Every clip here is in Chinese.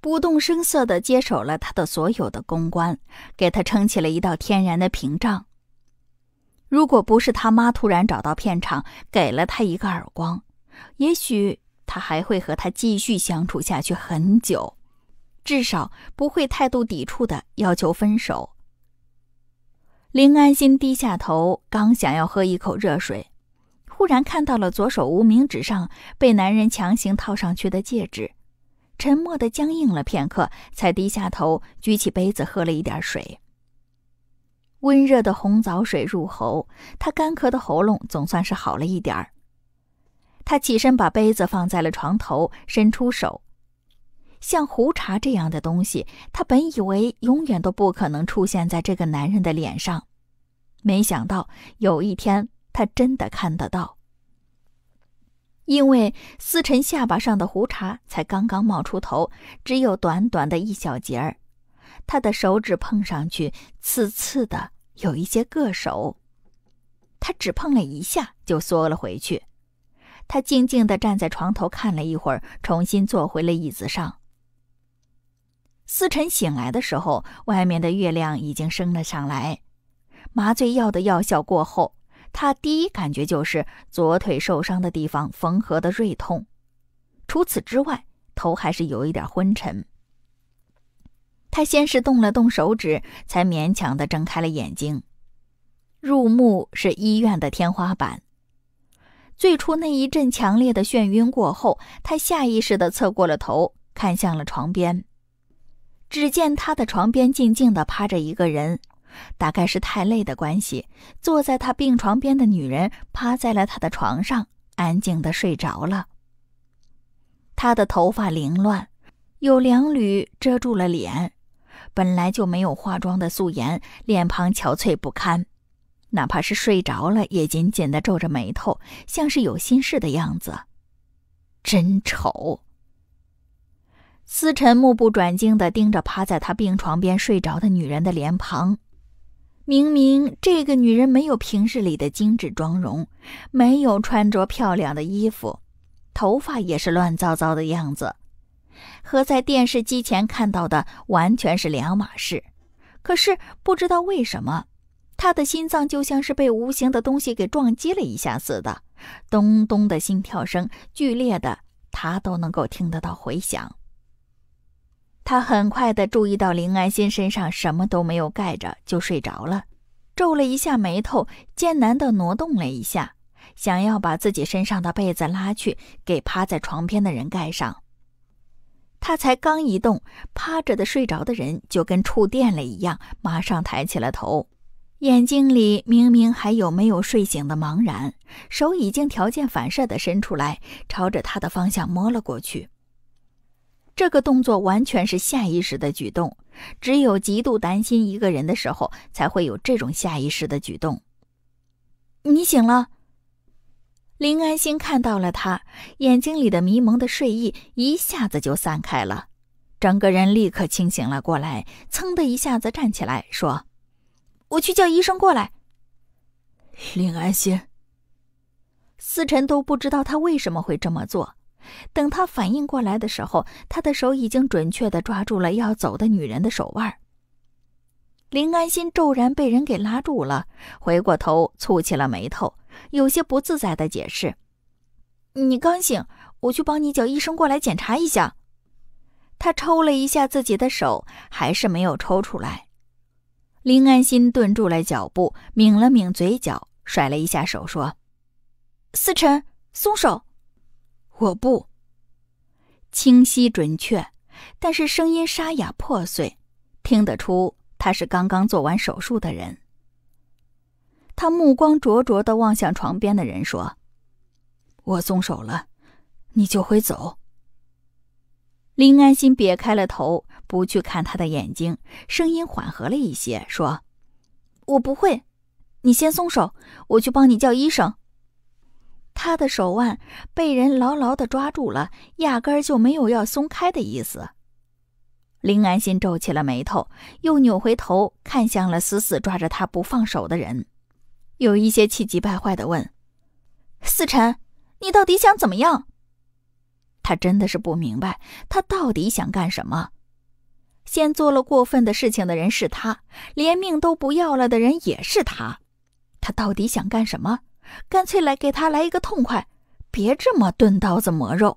不动声色地接手了他的所有的公关，给他撑起了一道天然的屏障。如果不是他妈突然找到片场，给了他一个耳光，也许他还会和他继续相处下去很久，至少不会态度抵触地要求分手。林安心低下头，刚想要喝一口热水，忽然看到了左手无名指上被男人强行套上去的戒指，沉默地僵硬了片刻，才低下头举起杯子喝了一点水。温热的红枣水入喉，他干咳的喉咙总算是好了一点儿。他起身把杯子放在了床头，伸出手。像胡茬这样的东西，他本以为永远都不可能出现在这个男人的脸上，没想到有一天他真的看得到。因为思辰下巴上的胡茬才刚刚冒出头，只有短短的一小截儿，他的手指碰上去刺刺的，有一些硌手。他只碰了一下就缩了回去。他静静地站在床头看了一会儿，重新坐回了椅子上。思辰醒来的时候，外面的月亮已经升了上来。麻醉药的药效过后，他第一感觉就是左腿受伤的地方缝合的锐痛，除此之外，头还是有一点昏沉。他先是动了动手指，才勉强地睁开了眼睛。入目是医院的天花板。最初那一阵强烈的眩晕过后，他下意识地侧过了头，看向了床边。只见他的床边静静地趴着一个人，大概是太累的关系，坐在他病床边的女人趴在了他的床上，安静地睡着了。他的头发凌乱，有2缕遮住了脸，本来就没有化妆的素颜，脸庞憔悴不堪，哪怕是睡着了也紧紧地皱着眉头，像是有心事的样子。真丑。思辰目不转睛地盯着趴在他病床边睡着的女人的脸庞。明明这个女人没有平日里的精致妆容，没有穿着漂亮的衣服，头发也是乱糟糟的样子，和在电视机前看到的完全是两码事。可是不知道为什么，他的心脏就像是被无形的东西给撞击了一下似的，咚咚的心跳声剧烈的，他都能够听得到回响。他很快地注意到林安心身上什么都没有盖着，就睡着了，皱了一下眉头，艰难地挪动了一下，想要把自己身上的被子拉去给趴在床边的人盖上。他才刚一动，趴着的睡着的人就跟触电了一样，马上抬起了头，眼睛里明明还有没有睡醒的茫然，手已经条件反射地伸出来，朝着他的方向摸了过去。这个动作完全是下意识的举动，只有极度担心一个人的时候才会有这种下意识的举动。你醒了。林安心看到了他，眼睛里的迷蒙的睡意一下子就散开了，整个人立刻清醒了过来，噌的一下子站起来说：我去叫医生过来。 林安心。 思辰都不知道他为什么会这么做。等他反应过来的时候，他的手已经准确地抓住了要走的女人的手腕。林安心骤然被人给拉住了，回过头蹙起了眉头，有些不自在地解释：你刚醒，我去帮你叫医生过来检查一下。他抽了一下自己的手，还是没有抽出来。林安心顿住了脚步，抿了抿嘴角，甩了一下手说：思辰，松手。 我不。 清晰准确，但是声音沙哑破碎，听得出他是刚刚做完手术的人。他目光灼灼地望向床边的人说： 我松手了，你就会走。 林安心别开了头，不去看他的眼睛，声音缓和了一些，说：我不会，你先松手，我去帮你叫医生。他的手腕被人牢牢地抓住了，压根儿就没有要松开的意思。林安心皱起了眉头，又扭回头看向了死死抓着他不放手的人，有一些气急败坏地问：思辰，你到底想怎么样？ 他真的是不明白，他到底想干什么。先做了过分的事情的人是他，连命都不要了的人也是他。他到底想干什么？干脆给他来一个痛快，别这么钝刀子磨肉。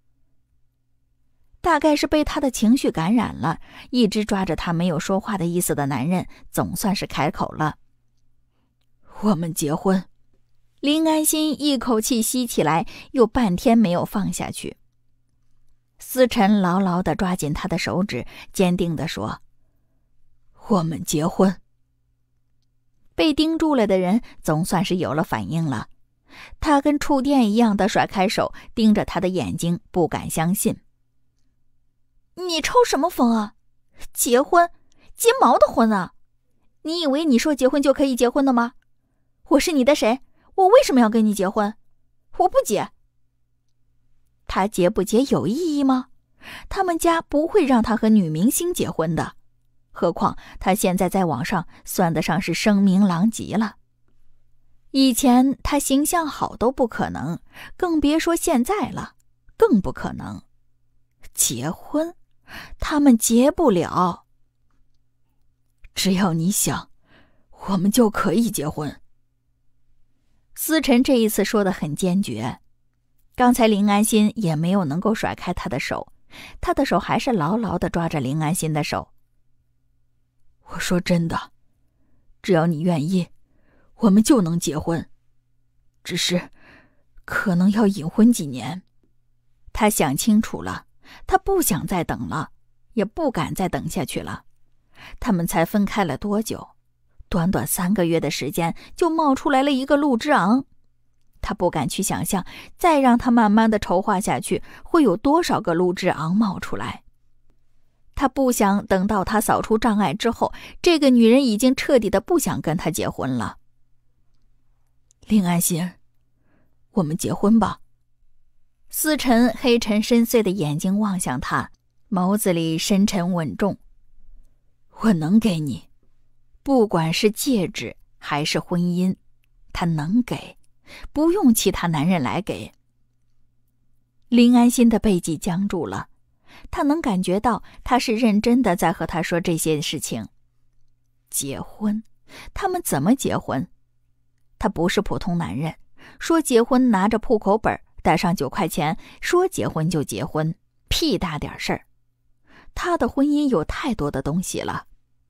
大概是被他的情绪感染了，一直抓着他没有说话的意思的男人总算是开口了。 我们结婚。 林安心一口气吸起来，又半天没有放下去。思辰牢牢地抓紧他的手指，坚定地说： 我们结婚。 被盯住了的人总算是有了反应了，他跟触电一样的甩开手，盯着他的眼睛，不敢相信。你抽什么风啊？结婚？结毛的婚啊？你以为你说结婚就可以结婚的吗？我是你的谁？我为什么要跟你结婚？我不结。他结不结有意义吗？他们家不会让他和女明星结婚的，何况他现在在网上算得上是声名狼藉了。以前他形象好都不可能，更别说现在了，更不可能。结婚？他们结不了。 只要你想，我们就可以结婚。 思辰这一次说得很坚决，刚才林安心也没有能够甩开他的手，他的手还是牢牢地抓着林安心的手。 我说真的，只要你愿意，我们就能结婚，只是可能要隐婚几年。 他想清楚了，他不想再等了，也不敢再等下去了。他们才分开了多久？短短3个月的时间就冒出来了一个陆之昂。他不敢去想象，再让他慢慢的筹划下去，会有多少个陆之昂冒出来。他不想等到他扫除障碍之后，这个女人已经彻底的不想跟他结婚了。 林安心，我们结婚吧。 思辰黑沉深邃的眼睛望向他，眸子里深沉稳重。 我能给你， 不管是戒指还是婚姻，他能给，不用其他男人来给。林安心的背脊僵住了，他能感觉到他是认真的在和他说这些事情。结婚？他们怎么结婚？他不是普通男人，说结婚拿着户口本带上9块钱，说结婚就结婚，屁大点事儿。他的婚姻有太多的东西了。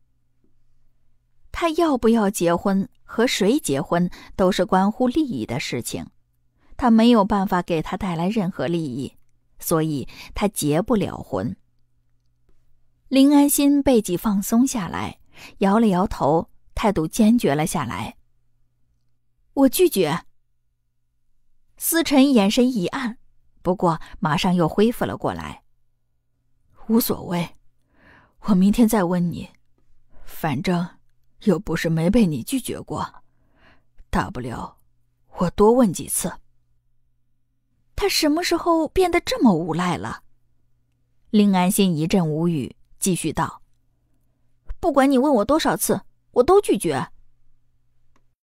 他要不要结婚，和谁结婚，都是关乎利益的事情。他没有办法给他带来任何利益，所以他结不了婚。林安心背脊放松下来，摇了摇头，态度坚决了下来。我拒绝。思辰眼神一暗，不过马上又恢复了过来。 无所谓，我明天再问你，反正又不是没被你拒绝过，大不了我多问几次。 他什么时候变得这么无赖了？林安心一阵无语，继续道：不管你问我多少次，我都拒绝。